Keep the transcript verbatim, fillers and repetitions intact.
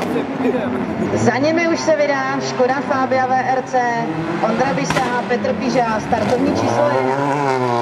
Za nimi už se vydá Škoda Fabia V R C, Ondra Bisa, Petr Píža, startovní číslo jedna.